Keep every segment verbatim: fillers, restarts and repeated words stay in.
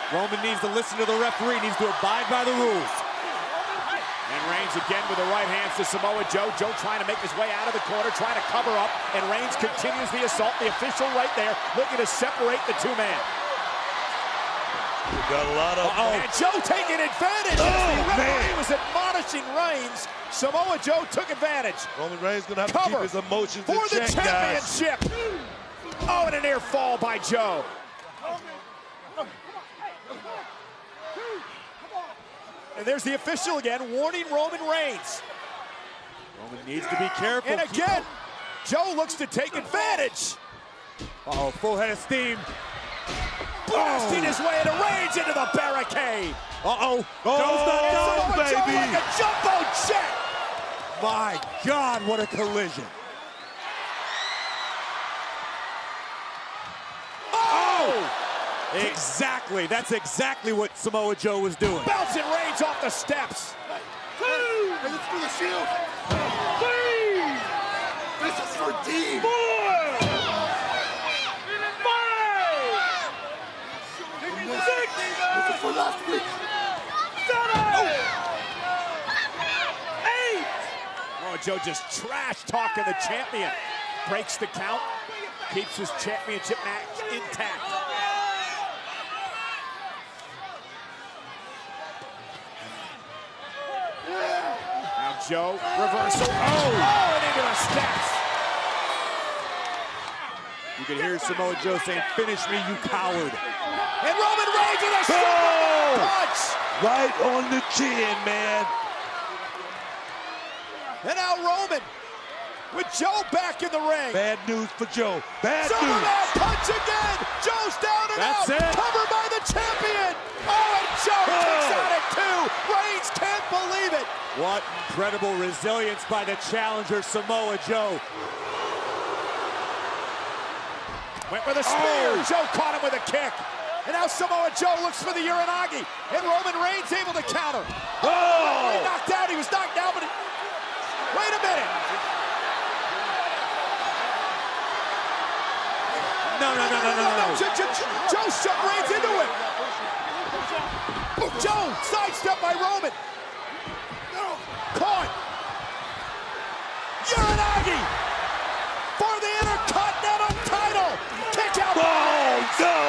Roman needs to listen to the referee, needs to abide by the rules. And Reigns again with the right hands to Samoa Joe. Joe trying to make his way out of the corner, trying to cover up, and Reigns continues the assault. The official right there looking to separate the two men. We've got a lot of... Uh-oh. And Joe taking advantage. Oh, As the referee man. was admonishing Reigns. Samoa Joe took advantage. Roman Reigns gonna have Cover to keep his emotions for in the check, guys. championship. Oh, and a near fall by Joe. And there's the official again, warning Roman Reigns. Roman needs to be careful. And again, Joe looks to take advantage. Uh-oh, full head of steam. Blasting his way into Reigns into the barricade. Uh-oh. Oh, Joe's not done, Samoa Joe baby. like a jumbo jet. My God, what a collision. Oh! Exactly. That's exactly what Samoa Joe was doing. Bouncing Reigns off the steps. Two. Hey, let's do the shield. Three. This is for Dean. Four. Five. Six. This is for last week. Seven. Eight. Oh, Joe just trash talking the champion. Breaks the count. Keeps his championship match intact. Now Joe, reversal. Oh, oh and into the steps. You can hear Samoa Joe saying, "Finish me, you coward." And Roman Reigns with a Oh! punch. Right on the chin, man. And now Roman with Joe back in the ring. Bad news for Joe. Bad Superman news. punch again. Joe's down and That's out. it. Covered by the champion. Oh, and Joe Oh. takes out at two. Reigns can't believe it. What incredible resilience by the challenger, Samoa Joe. Went with a spear. Oh. Joe caught him with a kick. And now Samoa Joe looks for the Uranagi. And Roman Reigns able to counter. Oh! He knocked out. He was knocked down, but it... Wait a minute. No, no, no, no, no, no. Joe, Joe, Joe shoved Reigns into it. Joe sidestepped by Roman. Caught. Uranagi for the Intercontinental title. Kick out. Oh, no!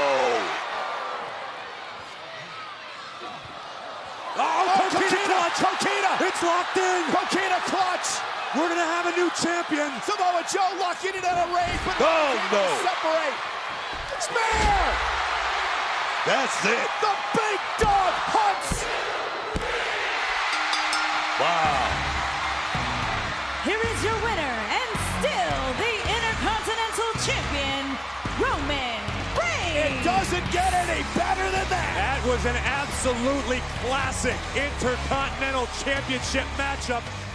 Oh, Oh, Coquina Coquina. clutch. Coquina. It's locked in. Coquina clutch. We're going to have a new champion. Samoa Joe locking it out of Reigns, but Oh, Reigns no. able to separate. Spear. That's it. The big dog hunts. Wow. Here is your winner and still the Intercontinental Champion, Roman Reigns. It doesn't get any better than that. That was an absolutely classic Intercontinental Championship matchup.